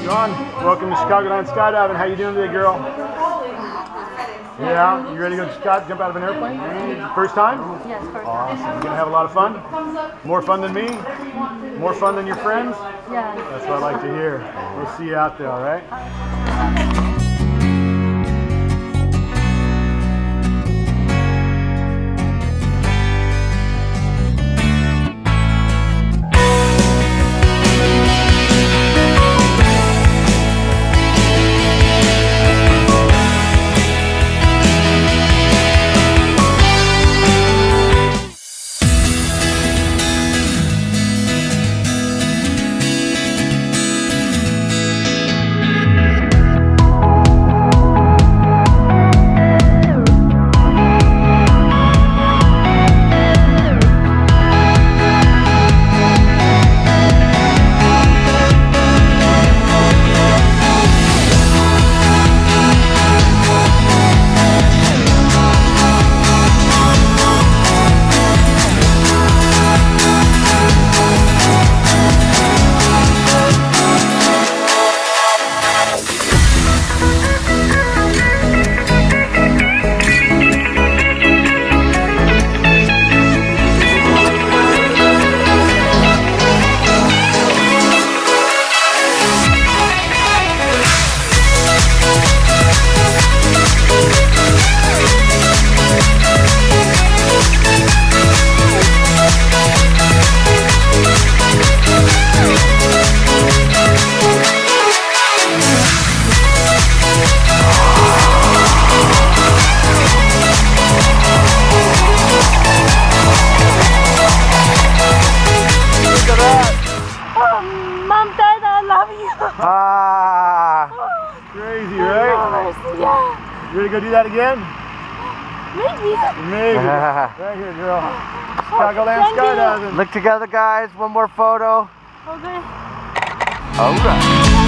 John, welcome to Chicagoland Skydiving. How you doing today, girl? Yeah, you ready to go jump out of an airplane? First time? Yes, first time. Awesome. You gonna have a lot of fun? More fun than me? More fun than your friends? Yeah. That's what I like to hear. We'll see you out there, all right? Crazy, right? Yeah. You ready to go do that again? Maybe. Maybe. Right here, girl. Chicagoland Skydiving. Look together, guys. One more photo. Okay. All right.